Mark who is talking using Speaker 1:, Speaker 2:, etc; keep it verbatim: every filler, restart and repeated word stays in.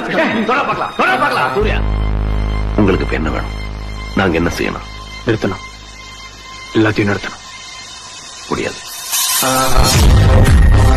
Speaker 1: சூர்யா, உங்களுக்கு இப்ப என்ன வேணும்? நாங்க என்ன செய்யணும்?
Speaker 2: நிறுத்தணும், எல்லாத்தையும் நிறுத்தணும்.
Speaker 1: முடியாது.